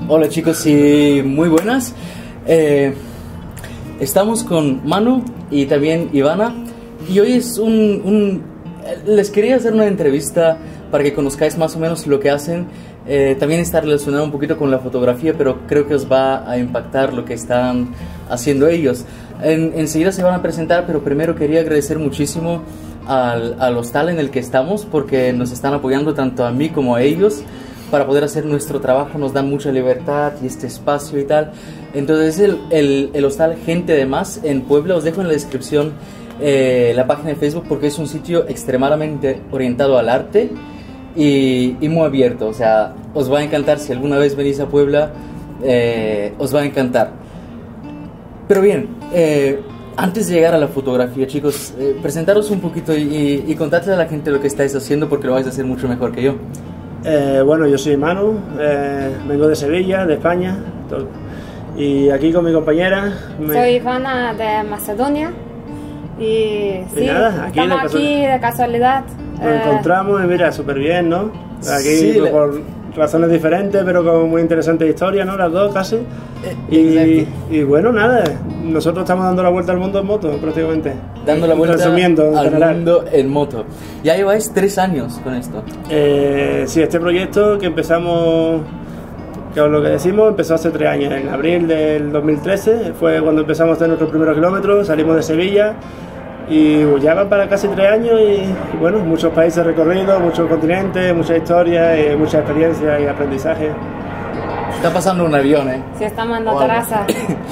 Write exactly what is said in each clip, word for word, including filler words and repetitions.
Hola chicos y muy buenas. Eh, estamos con Manu y también Ivana y hoy es un, un... Les quería hacer una entrevista para que conozcáis más o menos lo que hacen. Eh, también está relacionado un poquito con la fotografía, pero creo que os va a impactar lo que están haciendo ellos. En, enseguida se van a presentar, pero primero quería agradecer muchísimo al, al hostal en el que estamos, porque nos están apoyando tanto a mí como a ellos para poder hacer nuestro trabajo. Nos dan mucha libertad y este espacio y tal. Entonces el, el, el hostal Gente de Más en Puebla. Os dejo en la descripción eh, la página de Facebook, porque es un sitio extremadamente orientado al arte y, y muy abierto. O sea, os va a encantar. Si alguna vez venís a Puebla, eh, os va a encantar. Pero bien, eh, antes de llegar a la fotografía, chicos, eh, presentaros un poquito y, y, y contadle a la gente lo que estáis haciendo, porque lo vais a hacer mucho mejor que yo. Eh, bueno, yo soy Manu, eh, vengo de Sevilla, de España, todo. Y aquí con mi compañera... Me... Soy Ivana de Macedonia y, y sí, nada, aquí estamos de aquí de casualidad. Nos eh, encontramos y mira, súper bien, ¿no? Aquí Sí, por, la... por razones diferentes, pero con muy interesante historia, ¿no? Las dos casi. Eh, y, y bueno, nada, nosotros estamos dando la vuelta al mundo en moto, prácticamente. Dando la vuelta Resumiendo, al general. mundo en moto. Ya lleváis tres años con esto. Eh, sí, este proyecto que empezamos, que es lo que decimos, empezó hace tres años, en abril del dos mil trece, fue cuando empezamos a hacer nuestros primeros kilómetros, salimos de Sevilla y ya van para casi tres años y, y bueno, muchos países recorridos, muchos continentes, mucha historia, y mucha experiencia y aprendizaje. Está pasando un avión, ¿eh? Sí, estamos en la Wow. terraza.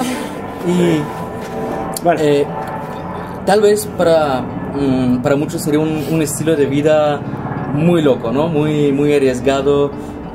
Y Bueno, eh, tal vez para, mm, para muchos sería un, un estilo de vida muy loco, ¿no? Muy, muy arriesgado.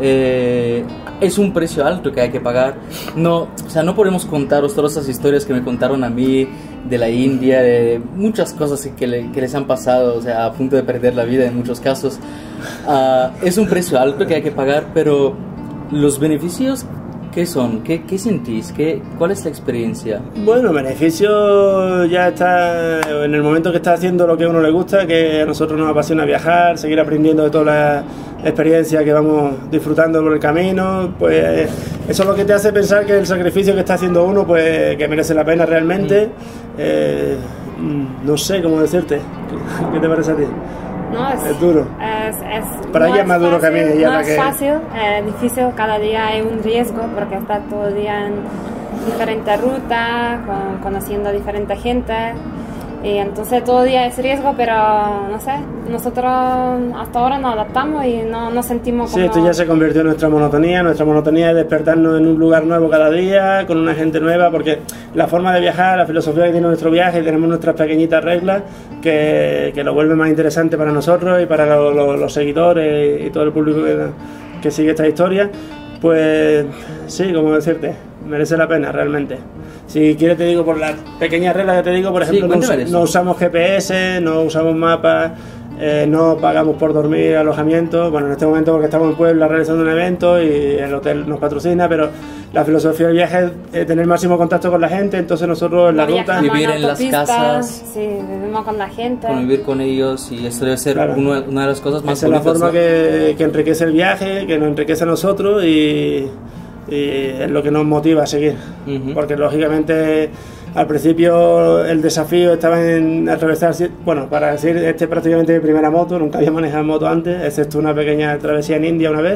Eh, es un precio alto que hay que pagar. No, o sea, no podemos contaros todas esas historias que me contaron a mí de la India, de muchas cosas que, le, que les han pasado, o sea, a punto de perder la vida en muchos casos. Uh, es un precio alto que hay que pagar, pero los beneficios, ¿qué son? ¿Qué, qué sentís? ¿Qué, ¿Cuál es la experiencia? Bueno, beneficio ya está en el momento que está haciendo lo que a uno le gusta, que a nosotros nos apasiona viajar, seguir aprendiendo de todas las experiencias que vamos disfrutando por el camino, pues eso es lo que te hace pensar que el sacrificio que está haciendo uno, pues que merece la pena realmente. Mm. Eh, no sé cómo decirte. ¿Qué te parece a ti? No, es, es duro. Es, es, Para ella es más duro que a mí. Ella no la es que... fácil, es difícil, cada día hay un riesgo porque estás todo el día en diferentes rutas, con, conociendo a diferente gente. Y entonces todo el día es riesgo, pero no sé, nosotros hasta ahora nos adaptamos y no, no sentimos como... Sí, esto ya se convirtió en nuestra monotonía. Nuestra monotonía es despertarnos en un lugar nuevo cada día, con una gente nueva, porque la forma de viajar, la filosofía que tiene nuestro viaje, tenemos nuestras pequeñitas reglas que, que lo vuelve más interesante para nosotros y para lo, lo, los seguidores y todo el público que, que sigue esta historia. Pues sí, como decirte, merece la pena realmente. Si quieres te digo por las pequeñas reglas que te digo, por ejemplo, sí, no, no usamos G P S, no usamos mapas, eh, no pagamos por dormir, alojamiento. Bueno, en este momento porque estamos en Puebla realizando un evento y el hotel nos patrocina, pero la filosofía del viaje es tener máximo contacto con la gente, entonces nosotros en la ruta... Vivir en las casas, sí, vivimos con la gente. Convivir con ellos, y esto debe ser claro. uno, una de las cosas más Esa bonitas. Es la forma, ¿no? que, que enriquece el viaje, que nos enriquece a nosotros y... y es lo que nos motiva a seguir. Uh-huh. Porque lógicamente al principio el desafío estaba en atravesar, bueno, para decir, este es prácticamente mi primera moto, nunca había manejado moto antes, excepto una pequeña travesía en India una vez,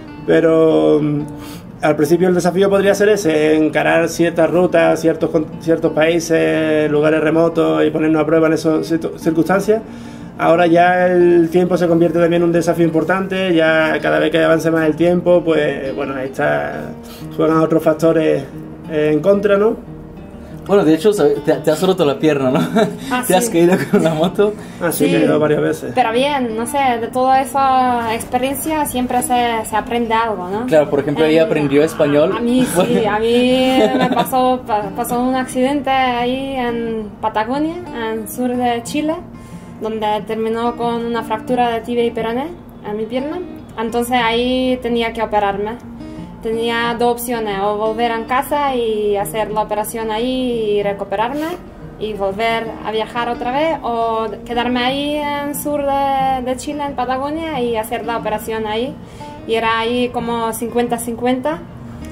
pero um, al principio el desafío podría ser ese, encarar ciertas rutas, ciertos, ciertos países, lugares remotos y ponernos a prueba en esas circunstancias. Ahora ya el tiempo se convierte también en un desafío importante, ya cada vez que avance más el tiempo, pues bueno, ahí está, juegan otros factores eh, en contra, ¿no? Bueno, de hecho, te, te has roto la pierna, ¿no? Ah, te sí. has caído con la moto. Ah, sí, sí, he caído varias veces. Pero bien, no sé, de toda esa experiencia siempre se, se aprende algo, ¿no? Claro, por ejemplo, ella eh, aprendió español. A, a mí sí, a mí me pasó, pasó un accidente ahí en Patagonia, en el sur de Chile, donde terminó con una fractura de tibia y peroné en mi pierna. Entonces ahí tenía que operarme. Tenía dos opciones, o volver a casa y hacer la operación ahí y recuperarme y volver a viajar otra vez, o quedarme ahí en el sur de, de Chile, en Patagonia, y hacer la operación ahí. Y era ahí como cincuenta cincuenta.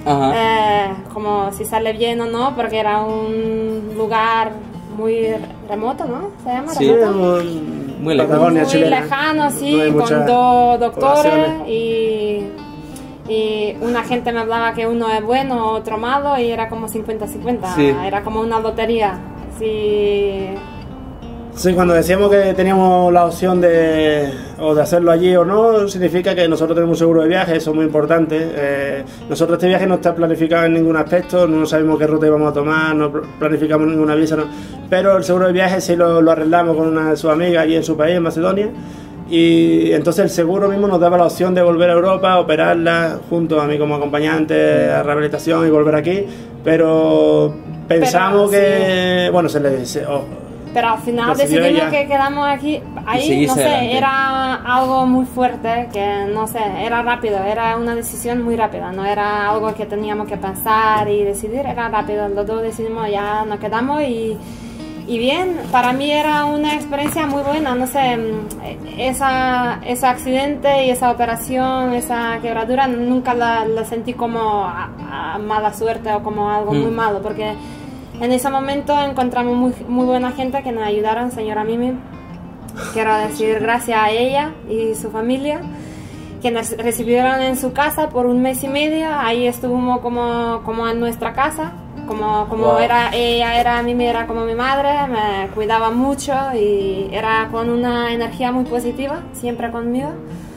eh, como si sale bien o no, porque era un lugar muy remoto, ¿no? ¿Se llama? Sí, ¿Remoto? muy, muy lejano. Muy chilena. lejano, sí, No hay con muchas dos doctores poblaciones. y, y una gente me hablaba que uno es bueno, otro malo, y era como cincuenta cincuenta, Sí. era como una lotería. Sí. Sí, cuando decíamos que teníamos la opción de, o de hacerlo allí o no, significa que nosotros tenemos un seguro de viaje, eso es muy importante. Eh, nosotros este viaje no está planificado en ningún aspecto, no sabemos qué ruta íbamos a tomar, no planificamos ninguna visa, no. Pero el seguro de viaje sí lo, lo arreglamos con una de sus amigas allí en su país, en Macedonia, y entonces el seguro mismo nos daba la opción de volver a Europa, operarla junto a mí como acompañante a rehabilitación y volver aquí, pero pensamos Pero, que, bueno, se le dice... oh, Pero al final Decidió decidimos ella. que quedamos aquí. Ahí, seguís no sé, adelante. era algo muy fuerte, que no sé, era rápido, era una decisión muy rápida, no era algo que teníamos que pensar y decidir, era rápido. Los dos decidimos, ya nos quedamos y, y bien, para mí era una experiencia muy buena, no sé, esa, ese accidente y esa operación, esa quebradura, nunca la, la sentí como a, a mala suerte o como algo Mm. muy malo, porque en ese momento encontramos muy, muy buena gente que nos ayudaron, señora Mimi. Quiero decir gracias a ella y su familia, que nos recibieron en su casa por un mes y medio. Ahí estuvimos como, como en nuestra casa, como, como Wow. era, ella era, Mimi era como mi madre, me cuidaba mucho y era con una energía muy positiva, siempre conmigo.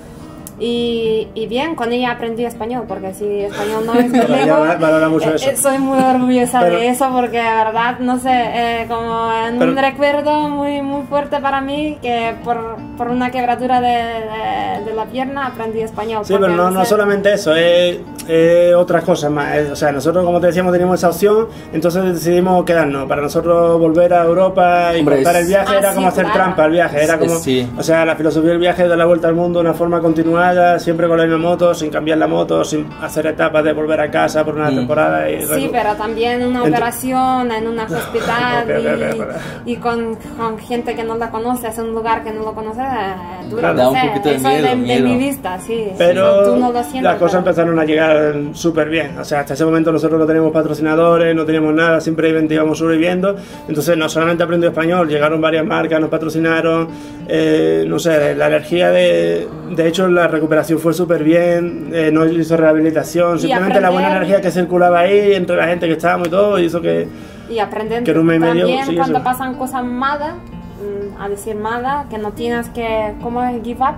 Y, y bien, con ella aprendí español, porque si español no es mi Ella lengua, valora mucho eh, eso. eh, soy muy orgullosa Pero- de eso, porque de verdad, no sé, eh, como en Pero- un recuerdo muy muy fuerte para mí, que por, por una quebradura de, de, de la pierna aprendí español. Sí, porque, pero no, no sé, solamente eso, es, es otras cosas más. Es- o sea, nosotros, como te decíamos, teníamos esa opción, entonces decidimos quedarnos. Para nosotros volver a Europa y Hombre, cortar es- el viaje Ah, era sí, como hacer claro. trampa al viaje. Era Es- como, sí. o sea, la filosofía del viaje es dar la vuelta al mundo de una forma continuada, siempre con la misma moto, sin cambiar la moto, sin hacer etapas de volver a casa por una Mm. temporada. Y Sí, pero también una Ent- operación en un hospital Ok, ok, ok, y, y con, con gente que no la conoce, es un lugar que no lo conoce, eh, dura, Claro. no Da un sé, poquito de eso miedo, de, de miedo. mi vista, sí. Pero tú no lo sientes, las cosas pero- empezaron a llegar súper bien. O sea, hasta ese momento nosotros no teníamos patrocinadores, no teníamos nada, simplemente íbamos sobreviviendo. Entonces, no solamente aprendí español, llegaron varias marcas, nos patrocinaron. Eh, no sé, la energía de. De hecho, la recuperación fue súper bien, eh, no hizo rehabilitación. Y Simplemente la buena aprender- energía que circulaba ahí entre la gente que estábamos y todo hizo que. Y aprender Que en un mes y medio, también sí, cuando eso. pasan cosas malas, mm, a decir malas, que no tienes que, ¿cómo es? Give up.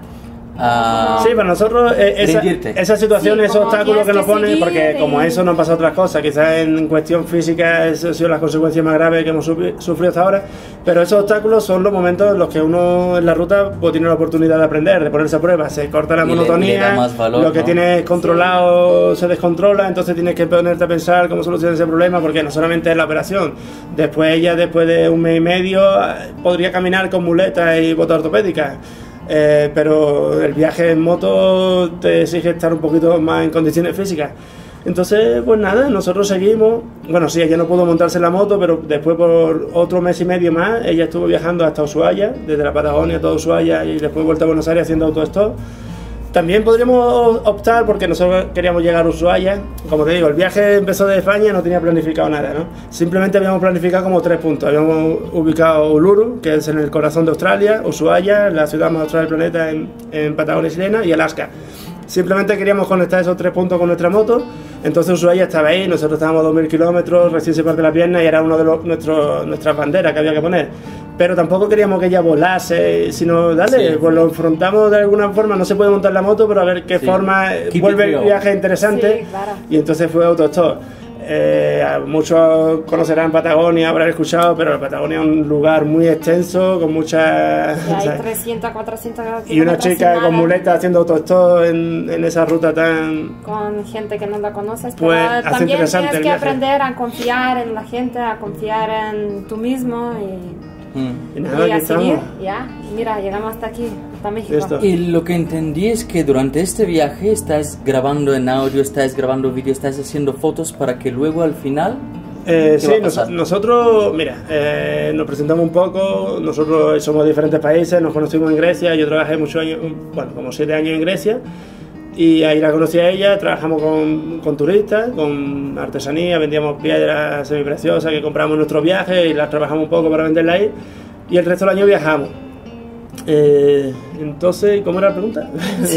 Ah, Sí, para nosotros eh, esa, Rendirte. esa situación, Sí, esos como obstáculos que tienes nos que ponen, porque seguir como y- eso no han pasado otras cosas, quizás en cuestión física esas han sido las consecuencias más graves que hemos sufri- sufrido hasta ahora, pero esos obstáculos son los momentos en los que uno en la ruta pues, tiene la oportunidad de aprender, de ponerse a prueba, se corta la Y le- monotonía, le da más valor, lo que ¿no? tienes controlado se descontrola, entonces tienes que ponerte a pensar cómo solucionar ese problema, porque no solamente es la operación, después ella después de un mes y medio eh, podría caminar con muletas y botas ortopédicas. Eh, pero el viaje en moto te exige estar un poquito más en condiciones físicas. Entonces, pues nada, nosotros seguimos. Bueno, sí, ella no pudo montarse en la moto, pero después por otro mes y medio más, ella estuvo viajando hasta Ushuaia, desde la Patagonia a toda Ushuaia y después vuelta a Buenos Aires haciendo autostop. También podríamos optar porque nosotros queríamos llegar a Ushuaia. Como te digo, el viaje empezó de España, no tenía planificado nada, ¿no? Simplemente habíamos planificado como tres puntos. Habíamos ubicado Uluru, que es en el corazón de Australia, Ushuaia, la ciudad más austral del planeta en, en Patagonia chilena, y Alaska. Simplemente queríamos conectar esos tres puntos con nuestra moto. Entonces Ushuaia estaba ahí, nosotros estábamos a dos mil kilómetros, recién se parte la pierna y era uno de los, nuestros, nuestras banderas que había que poner. Pero tampoco queríamos que ella volase, sino, dale, Sí. pues lo enfrentamos de alguna forma. No se puede montar la moto, pero a ver qué Sí. forma Keep vuelve it el real. viaje interesante. Sí, claro. Y entonces fue autostop. Eh, muchos conocerán Patagonia, habrán escuchado, pero Patagonia es un lugar muy extenso, con muchas... Y hay ¿sabes? trescientos, cuatrocientos Y una kilómetros sin chica con nada, muletas haciendo autostop en, en esa ruta tan... con gente que no la conoces, Pues, pero hace también interesante tienes el que viaje. aprender a confiar en la gente, a confiar en tú mismo y, mm. Y nada, y a aquí seguir. estamos. Ya, mira, llegamos hasta aquí, hasta México. Listo. Y lo que entendí es que durante este viaje estás grabando en audio, estás grabando vídeo, estás haciendo fotos para que luego al final... Eh, ¿Qué sí, va a nos- pasar? nosotros, mira, eh, nos presentamos un poco, nosotros somos de diferentes países, nos conocimos en Grecia, yo trabajé muchos años, bueno, como siete años en Grecia, y ahí la conocí a ella, trabajamos con, con turistas, con artesanía, vendíamos piedras semipreciosas que compramos en nuestros viajes y las trabajamos un poco para venderlas ahí, y el resto del año viajamos. Eh, entonces, ¿cómo era la pregunta?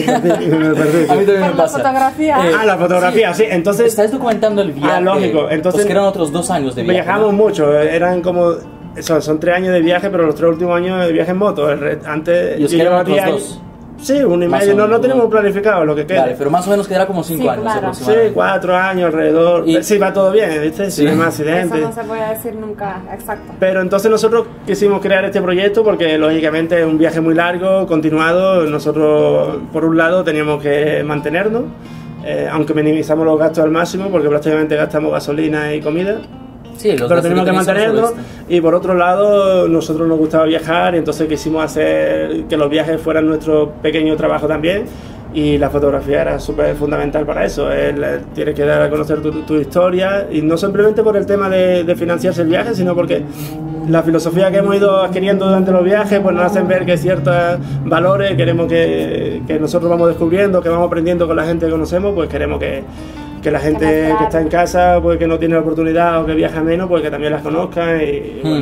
Me perdí. A mí también me Por la pasa. fotografía. Eh, Ah, la fotografía, sí, entonces... Estás documentando el viaje. Ah, lógico, entonces- Pues que eran otros dos años de viaje. Viajamos ¿no? mucho, eran como... Son, son tres años de viaje, pero los tres últimos años de viaje en moto. El re- Antes ¿Y os yo quedan llevaba otros diez dos? años. Sí, uno y Más medio. o No, no menos, tenemos ¿no? planificado lo que queda. Vale, pero más o menos quedará como cinco Sí, años claro. Sí, aproximadamente. cuatro años alrededor. Y- Sí, va todo bien, ¿viste? Sí. Sí, más Eso accidentes. no se puede decir nunca exacto. Pero entonces nosotros quisimos crear este proyecto porque lógicamente es un viaje muy largo, continuado. Nosotros, por un lado, teníamos que mantenernos, eh, aunque minimizamos los gastos al máximo porque prácticamente gastamos gasolina y comida. Sí, los Pero gastos tenemos que tenéis son mantenernos, solo y por otro lado nosotros nos gustaba viajar y entonces quisimos hacer que los viajes fueran nuestro pequeño trabajo también, y la fotografía era súper fundamental para eso. El, el- tienes que dar a conocer tu, tu historia, y no simplemente por el tema de, de financiarse el viaje, sino porque la filosofía que hemos ido adquiriendo durante los viajes pues nos hacen ver que ciertos valores queremos que, que nosotros vamos descubriendo, que vamos aprendiendo con la gente que conocemos, pues queremos que que la gente mostrar. que está en casa, pues que no tiene la oportunidad o que viaja menos, pues que también las conozcan. Y, y Hmm. bueno,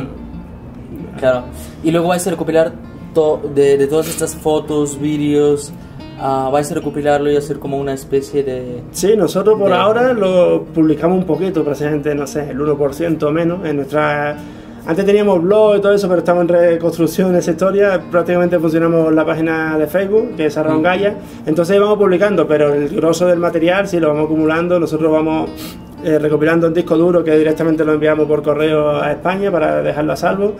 Claro. Y luego vais a recopilar to- de, de todas estas fotos, vídeos, ah, vais a recopilarlo y hacer como una especie de... sí, nosotros por De- ahora lo publicamos un poquito, prácticamente, no sé, el uno por ciento menos en nuestra... Antes teníamos blog y todo eso, pero estamos en reconstrucción de esa historia. Prácticamente funcionamos la página de Facebook, que es Arraun Gaia. Entonces ahí vamos publicando, pero el grosso del material sí lo vamos acumulando. Nosotros vamos eh, recopilando en disco duro, que directamente lo enviamos por correo a España para dejarlo a salvo.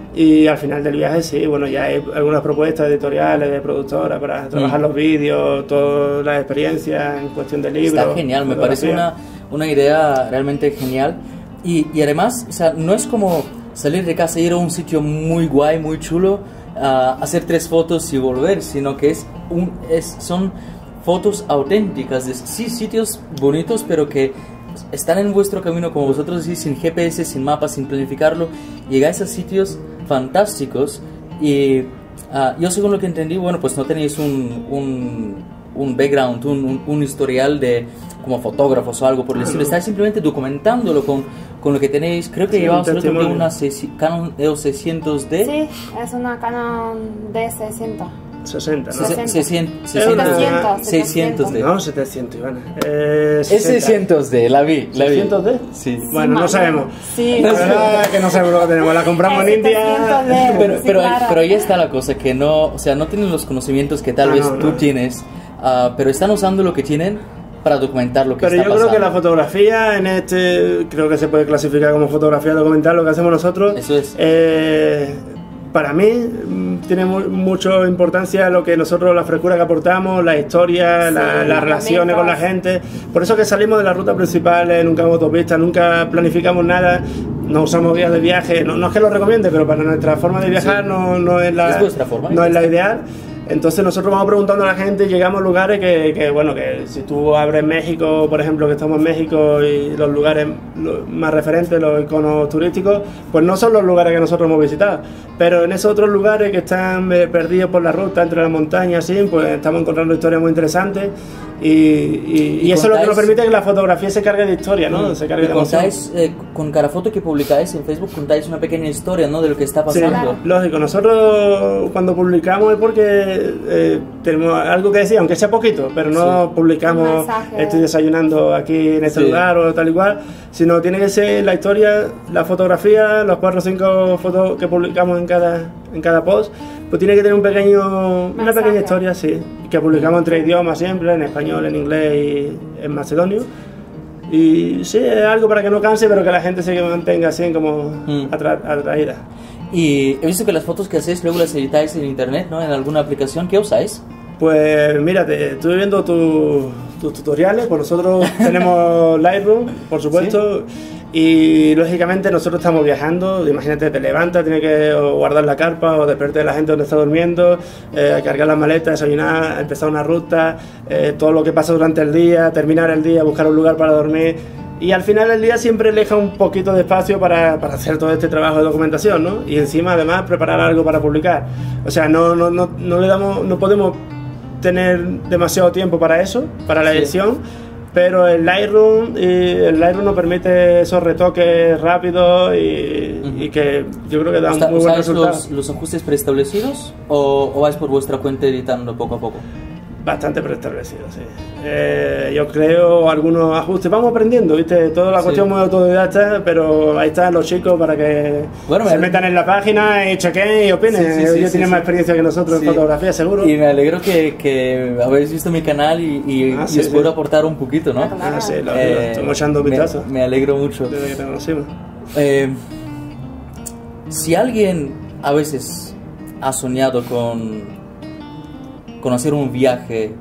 Y al final del viaje sí, bueno, ya hay algunas propuestas editoriales, de productoras para trabajar Mm. los vídeos, todas las experiencias en cuestión de libros. Está genial, me parece fotografía. una, una idea realmente genial. Y, y además, o sea, no es como salir de casa y ir a un sitio muy guay, muy chulo, a hacer tres fotos y volver, sino que es un, es, son fotos auténticas de sí, sitios bonitos, pero que están en vuestro camino, como vosotros decís, sin G P S, sin mapas, sin planificarlo. Llegáis a sitios fantásticos y ah, yo, según lo que entendí, bueno, pues no tenéis un, un, un background, un, un, un historial de como fotógrafos o algo por el estilo. Estáis simplemente documentándolo con, con lo que tenéis. Creo que Sí, llevamos un el otro día testimonio. una seis- Canon E O S seiscientos D. Sí, es una Canon D seiscientos. sesenta, ¿no? Se- sesenta. seiscientos, setecientos, seiscientos D. No, setecientos, Ivana. Eh, Es sesenta. seiscientos D, la vi, la vi. ¿seiscientos D? Sí. Bueno, no más, sabemos. Sí. La verdad es que no sabemos lo que tenemos. La compramos en Es India. setecientos D. Pero, Sí, pero, claro. pero ahí está la cosa, que no, o sea, no tienen los conocimientos que tal Ah, vez no, tú no. tienes, ah, pero están usando lo que tienen para documentar lo que Pero está yo creo pasando. que la fotografía en este, creo que se puede clasificar como fotografía documental, lo que hacemos nosotros. Eso es. Eh, para mí mm, tiene mu mucha importancia lo que nosotros, la frescura que aportamos, la historia, Sí, la- las los relaciones con la momentos. gente. Por eso que salimos de la ruta principal, eh, nunca vamos autopista, nunca planificamos nada, no usamos guías de viaje. No, no es que lo recomiende, pero para nuestra forma de viajar Sí. no, no es la, Es vuestra forma, no ya es la está. ideal. Entonces nosotros vamos preguntando a la gente y llegamos a lugares que, que, bueno, que si tú abres México, por ejemplo, que estamos en México y los lugares lo- más referentes, los iconos turísticos, pues no son los lugares que nosotros hemos visitado, pero en esos otros lugares que están eh, perdidos por la ruta, entre las montañas, así, pues estamos encontrando historias muy interesantes y, y- y ¿Y eso es lo que nos contáis? permite que la fotografía se cargue de historia, ¿no? Se cargue Y de emoción. contáis, eh, con cada foto que publicáis en Facebook, contáis una pequeña historia, ¿no?, de lo que está Sí, pasando. lógico. Nosotros cuando publicamos es porque eh, tenemos algo que decir, aunque sea poquito, pero no Sí. publicamos Un mensaje. estoy desayunando aquí en este Sí. lugar o tal y cual, sino tiene que ser la historia, la fotografía, los cuatro o cinco fotos que publicamos en cada, en cada post, pues tiene que tener un pequeño, una Mensaje. pequeña historia, sí, que publicamos en tres idiomas siempre, en español, en inglés y en macedonio. Y sí, es algo para que no canse, pero que la gente se mantenga así como Mm. atra- atraída. Y he visto que las fotos que hacéis luego las editáis en internet, ¿no?, en alguna aplicación. ¿Qué usáis? Pues mira, te, estuve viendo tu- tus tutoriales, pues nosotros tenemos Lightroom, por supuesto, y lógicamente nosotros estamos viajando, imagínate, te levantas, tienes que o guardar la carpa o despertar a la gente donde está durmiendo, eh, cargar las maletas, desayunar, empezar una ruta, eh, todo lo que pasa durante el día, terminar el día, buscar un lugar para dormir. Y al final del día siempre deja un poquito de espacio para, para hacer todo este trabajo de documentación, ¿no? Y encima además preparar algo para publicar. O sea, no, no, no, no le damos, no podemos tener demasiado tiempo para eso, para la Sí. edición, pero el Lightroom, y el Lightroom nos permite esos retoques rápidos y, Ujú. y que yo creo que dan ¿Usa- muy buenos ¿Usáis resultados. los, los ajustes preestablecidos o, o vais por vuestra cuenta editando poco a poco? Bastante preestablecido, sí. Eh, yo creo algunos ajustes, vamos aprendiendo, ¿viste? Toda la Sí. cuestión muy autodidacta, pero ahí están los chicos para que Bueno, se me- metan en la página y chequen y opinen. Sí, sí, sí, Ellos sí, tienen sí. más experiencia que nosotros Sí. en fotografía, seguro. Y me alegro que, que habéis visto mi canal y, y, Ah, y sí, os sí. puedo aportar un poquito, ¿no? Claro. Ah, sí, lo, Eh, estamos echando un me, vistazo me alegro mucho. desde que te conocimos. Eh, si alguien a veces ha soñado con, con hacer un viaje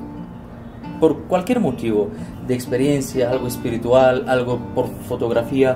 por cualquier motivo, de experiencia, algo espiritual, algo por fotografía,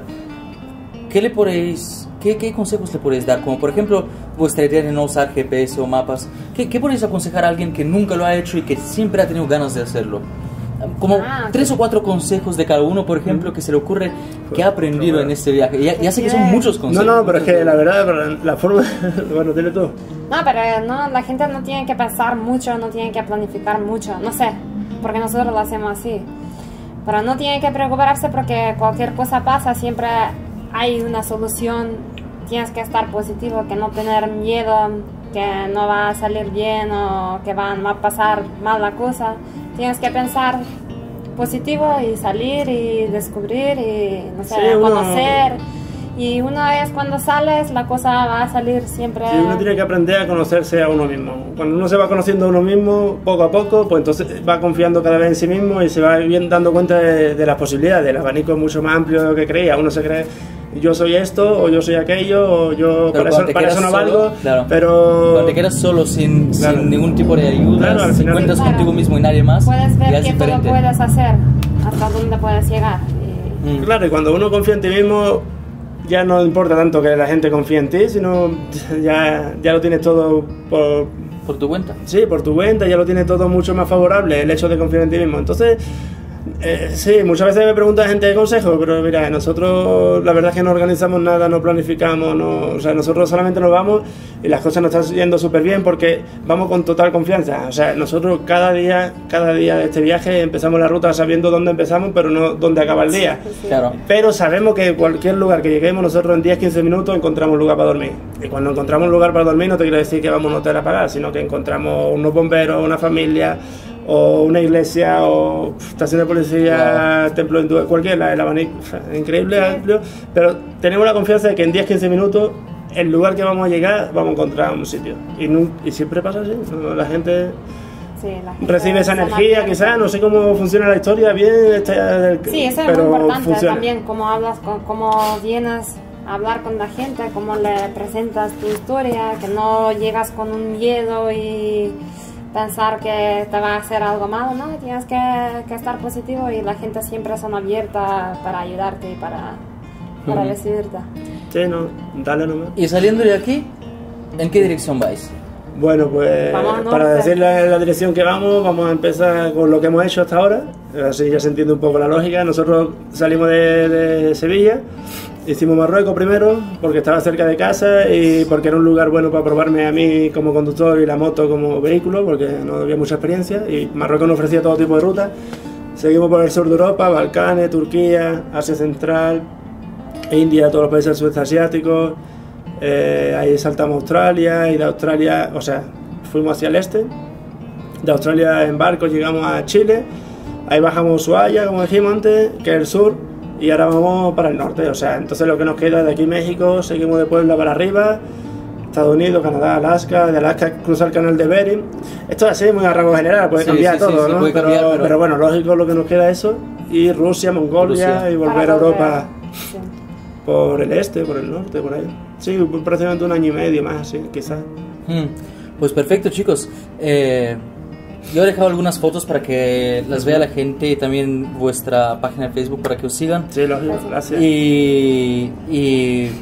¿qué le podéis, qué, qué consejos le podéis dar? Como por ejemplo, vuestra idea de no usar G P S o mapas, ¿qué, qué podéis aconsejar a alguien que nunca lo ha hecho y que siempre ha tenido ganas de hacerlo? Como Ah, tres o cuatro consejos de cada uno, por ejemplo, que se le ocurre que ha aprendido en este viaje. Ya, ya sé que son muchos No, consejos. no, pero es que la verdad, la forma... Bueno, dile tú. No, pero no, la gente no tiene que pensar mucho, no tiene que planificar mucho, no sé, porque nosotros lo hacemos así. Pero no tiene que preocuparse porque cualquier cosa pasa, siempre hay una solución. Tienes que estar positivo, que no tener miedo, que no va a salir bien o que van, va a pasar mal la cosa. Tienes que pensar positivo y salir y descubrir y, no sé, Sí, uno- conocer. Y una vez cuando sales, la cosa va a salir siempre... Sí, uno tiene que aprender a conocerse a uno mismo. Cuando uno se va conociendo a uno mismo, poco a poco, pues entonces va confiando cada vez en sí mismo y se va bien dando cuenta de, de las posibilidades. El abanico es mucho más amplio de lo que creía. Uno se cree, yo soy esto, o yo soy aquello, o yo Pero para cuando eso, te para quedas eso no solo, valgo, claro. pero... Cuando te quedas solo sin, Claro. sin ningún tipo de ayuda, Claro, al si final- cuentas Claro. contigo mismo y nadie más, Puedes ya ver es qué todo diferente. puedes hacer, hasta dónde puedes llegar. Y- Mm. Claro, y cuando uno confía en ti mismo, ya no importa tanto que la gente confíe en ti, sino ya, ya lo tienes todo por, Por tu cuenta. sí, por tu cuenta, ya lo tienes todo mucho más favorable, el hecho de confiar en ti mismo. Entonces, eh, sí, muchas veces me pregunta gente de consejo, pero mira, nosotros la verdad es que no organizamos nada, no planificamos, no, o sea, nosotros solamente nos vamos y las cosas nos están yendo súper bien porque vamos con total confianza. O sea, nosotros cada día, cada día de este viaje empezamos la ruta sabiendo dónde empezamos, pero no dónde acaba el día. Sí. Claro. Pero sabemos que cualquier lugar que lleguemos, nosotros en diez a quince minutos encontramos un lugar para dormir. Y cuando encontramos un lugar para dormir no te quiere decir que vamos a un hotel a pagar, sino que encontramos unos bomberos, una familia, o una iglesia, o pf, estación de policía, Claro. templo hindú, cualquiera, el abanico, o sea, increíble, amplio. Pero tenemos la confianza de que en diez a quince minutos, el lugar que vamos a llegar, vamos a encontrar un sitio. Y, nu- y siempre pasa así, ¿no? La gente... Sí, la gente Recibe esa se energía, mantiene. quizás, no sé cómo funciona la historia bien, está- Sí, eso es pero muy importante funciona. también, cómo hablas, con, cómo vienes a hablar con la gente, cómo le presentas tu historia, que no llegas con un miedo y pensar que te va a hacer algo malo, ¿no? Tienes que, que estar positivo y la gente siempre son abierta para ayudarte y para, para Ujú. recibirte. Sí, no, dale nomás. Y saliendo de aquí, ¿en qué dirección vais? Bueno, pues Vamos al para norte. decir la, la dirección que vamos, vamos a empezar con lo que hemos hecho hasta ahora, así ya se entiende un poco la lógica. Nosotros salimos de, de Sevilla, hicimos Marruecos primero, porque estaba cerca de casa y porque era un lugar bueno para probarme a mí como conductor y la moto como vehículo, porque no había mucha experiencia, y Marruecos nos ofrecía todo tipo de rutas. Seguimos por el sur de Europa, Balcanes, Turquía, Asia Central, India, todos los países del sudeste asiático. Eh, ahí saltamos a Australia y de Australia, o sea, fuimos hacia el este. De Australia en barco llegamos a Chile. Ahí bajamos a Ushuaia, como dijimos antes, que es el sur. Y ahora vamos para el norte. O sea, entonces lo que nos queda de aquí México, seguimos de Puebla para arriba. Estados Unidos, Canadá, Alaska, de Alaska cruzar el canal de Bering. Esto es así, muy a rango general, puede Sí, cambiar sí, sí, todo, sí, ¿no? puede pero, cambiar, pero- pero bueno, lógico lo que nos queda es eso. Y Rusia, Mongolia Rusia. y volver Para a Europa. Sí. Por el este, por el norte, por ahí. Sí, prácticamente un año y medio más, sí, quizás. Mm, Pues perfecto, chicos. Eh, yo he dejado algunas fotos para que las vea la gente y también vuestra página de Facebook para que os sigan. Sí, lógico, gracias. Y, y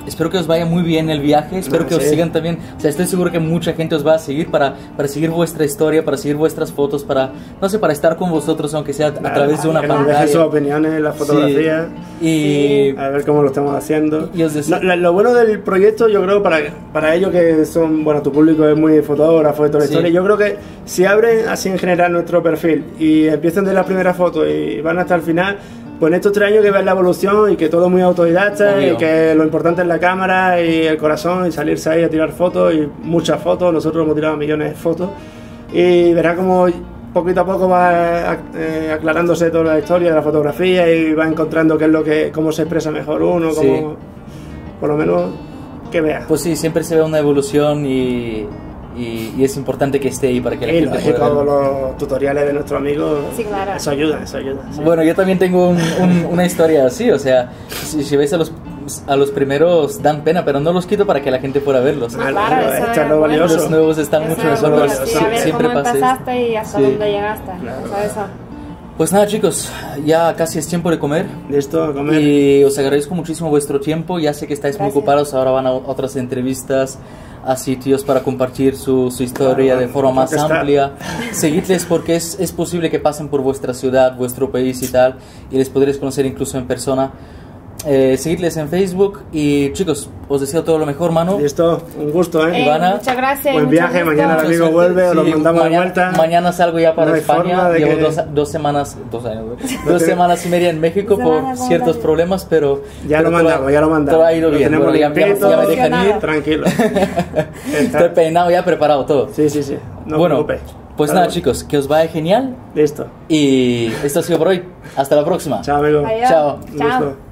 espero que os vaya muy bien el viaje, espero Ah, que os sí. sigan también, o sea, estoy seguro que mucha gente os va a seguir para, para seguir vuestra historia, para seguir vuestras fotos, para, no sé, para estar con vosotros, aunque sea a Claro, través de una que nos dejen sus pantalla. opiniones en la fotografía. Y, A ver cómo lo estamos haciendo. Y os deseo- No, lo, lo bueno del proyecto, yo creo, para, para ellos que son, bueno, tu público es muy fotógrafo y toda la Sí. historia, yo creo que si abren así en general nuestro perfil y empiezan de las primeras fotos y van hasta el final, pues en estos tres años que vean la evolución y que todo es muy autodidacta Obvio. y que lo importante es la cámara y el corazón y salirse ahí a tirar fotos y muchas fotos, nosotros hemos tirado millones de fotos y verá como poquito a poco va eh, aclarándose toda la historia de la fotografía y va encontrando qué es lo que, cómo se expresa mejor uno, Sí. cómo, por lo menos que vea. pues sí, siempre se ve una evolución y, y, y es importante que esté ahí para que la Y gente lógico, pueda ver. los tutoriales de nuestros amigos, Sí, claro. eso ayuda, eso ayuda. sí. Bueno, yo también tengo un- un- una historia así, o sea, si, si ves a los, a los primeros dan pena, pero no los quito para que la gente pueda verlos. Ah, Claro, no, eso esto es es lo bueno. valioso. Los nuevos están Eso mucho es mejor. bueno, valioso. sí, a ver Siempre cómo pasa esto. empezaste y hasta Sí. dónde llegaste. Claro. O sea, eso. Pues nada, chicos, ya casi es tiempo de comer. Listo, a comer. Y os agradezco muchísimo vuestro tiempo. Ya sé que estáis muy Gracias. ocupados. Ahora van a otras entrevistas, a sitios para compartir su, su historia Claro, de forma más porque está- amplia. Seguidles porque es, es posible que pasen por vuestra ciudad, vuestro país y tal. Y les podréis conocer incluso en persona. Eh, seguidles en Facebook. Y chicos, os deseo todo lo mejor, Manu. Listo, un gusto, ¿eh? Eh, Ivana, muchas gracias. buen mucho viaje, gusto. mañana el amigo Suerte. vuelve, os lo Sí, mandamos de mañana, vuelta. mañana salgo ya para No hay España. forma de Llevo que- dos, dos semanas, dos, años, güey. No dos te- semanas y media en México Se por van a acordar. ciertos problemas, pero Ya pero lo todo- mandamos, ya lo mandamos. Todo ha ido Lo bien. tenemos Bueno, ya, ya- limpito, ya me dejan ir. Tranquilo. Estoy Está- peinado ya, preparado todo. Sí, sí, sí. No os bueno, preocupéis. pues Hasta nada, luego. chicos, que os vaya genial. Listo. Y esto ha sido por hoy. Hasta la próxima. Chao, amigo. Adiós. Chao. Un Chao. gusto.